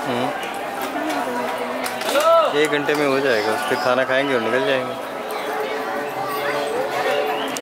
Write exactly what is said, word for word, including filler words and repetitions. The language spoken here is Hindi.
एक घंटे में हो जाएगा, उस पर खाना खाएंगे और निकल जाएंगे।